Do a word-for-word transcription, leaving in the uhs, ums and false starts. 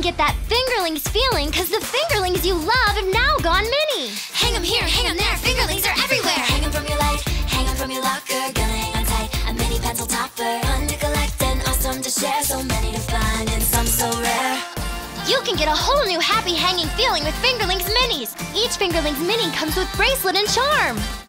get that Fingerlings feeling because the Fingerlings you love have now gone mini. Hang 'em here, hang 'em there, Fingerlings are everywhere. Hang 'em from your light, hang 'em from your locker. Gonna hang on tight, a mini pencil topper. Fun to collect and awesome to share. So many to find and some so rare. You can get a whole new happy hanging feeling with Fingerlings Minis. Each Fingerlings Mini comes with bracelet and charm.